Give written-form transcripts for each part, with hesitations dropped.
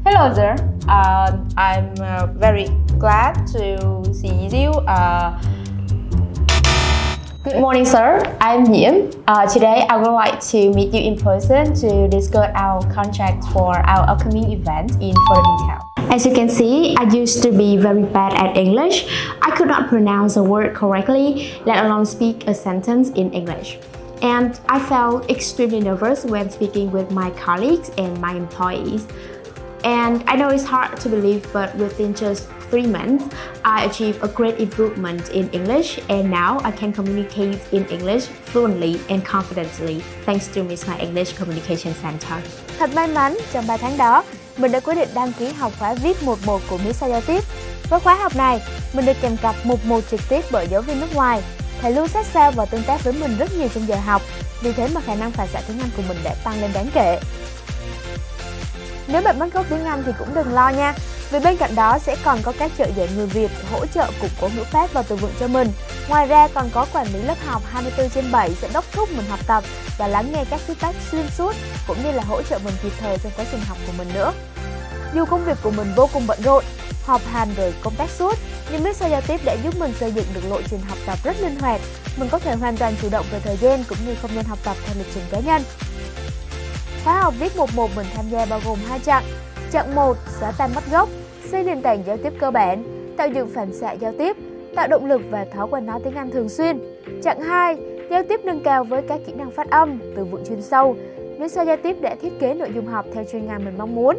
Hello there. I'm very glad to see you. Good morning, sir. I'm Nhiễm. Today, I would like to meet you in person to discuss our contract for our upcoming event in further detail. As you can see, I used to be very bad at English. I could not pronounce a word correctly, let alone speak a sentence in English. And I felt extremely nervous when speaking with my colleagues and my employees. And I know it's hard to believe, but within just 3 months, I achieved a great improvement in English, and now I can communicate in English fluently and confidently thanks to Miss My English Communication Center. Thật may mắn, trong 3 tháng đó, mình đã quyết định đăng ký học khóa VIP 11 của Miss Giao Tiếp. Với khóa học này, mình được kèm cặp 11 trực tiếp bởi giáo viên nước ngoài. Thầy luôn sát sao và tương tác với mình rất nhiều trong giờ học, vì thế mà khả năng phản xạ tiếng Anh của mình đã tăng lên đáng kể. Nếu bạn mất gốc tiếng Anh thì cũng đừng lo nha, vì bên cạnh đó sẽ còn có các trợ giảng người Việt hỗ trợ củng cố ngữ pháp và từ vựng cho mình. Ngoài ra còn có quản lý lớp học 24/7 sẽ đốc thúc mình học tập và lắng nghe các feedback xuyên suốt, cũng như là hỗ trợ mình kịp thời trong quá trình học của mình nữa. Dù công việc của mình vô cùng bận rộn, họp hành rồi công tác suốt, nhưng Miss Giao Tiếp đã giúp mình xây dựng được lộ trình học tập rất linh hoạt. Mình có thể hoàn toàn chủ động về thời gian cũng như không gian học tập theo lịch trình cá nhân. Khóa học VIP 11 mình tham gia bao gồm 2 chặng. Chặng 1, xóa tan mất gốc, xây nền tảng giao tiếp cơ bản, tạo dựng phản xạ giao tiếp, tạo động lực và thói quen nói tiếng Anh thường xuyên. Chặng 2, giao tiếp nâng cao với các kỹ năng phát âm, từ vựng chuyên sâu. Miss Giao Tiếp đã thiết kế nội dung học theo chuyên ngành mình mong muốn.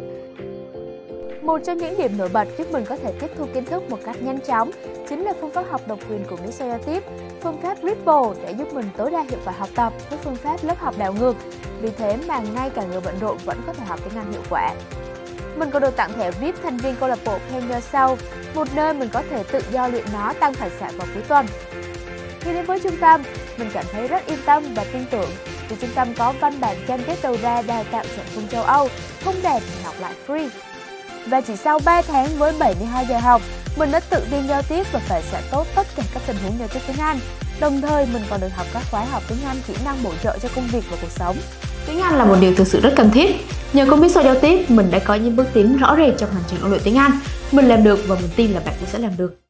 Một trong những điểm nổi bật giúp mình có thể tiếp thu kiến thức một cách nhanh chóng chính là phương pháp học độc quyền của Miss Giao Tiếp. Phương pháp Ripple đã giúp mình tối đa hiệu quả học tập với phương pháp lớp học đảo ngược. Vì thế mà ngay cả người bận rộn vẫn có thể học tiếng Anh hiệu quả. Mình còn được tặng thẻ VIP thành viên câu lạc bộ Pen Yourself, một nơi mình có thể tự do luyện nó tăng phản xạ vào cuối tuần. Khi đến với trung tâm, mình cảm thấy rất yên tâm và tin tưởng vì trung tâm có văn bản cam kết đầu ra đào tạo chuẩn vùng châu Âu, không đẹp thì học lại free. Và chỉ sau 3 tháng với 72 giờ học, mình đã tự tin giao tiếp và phản xạ tốt tất cả các tình huống giao tiếp tiếng Anh. Đồng thời, mình còn được học các khóa học tiếng Anh kỹ năng bổ trợ cho công việc và cuộc sống. Tiếng Anh là một điều thực sự rất cần thiết. Nhờ có Miss Giao Tiếp, mình đã có những bước tiến rõ rệt trong hành trình ôn luyện tiếng Anh. Mình làm được và mình tin là bạn cũng sẽ làm được.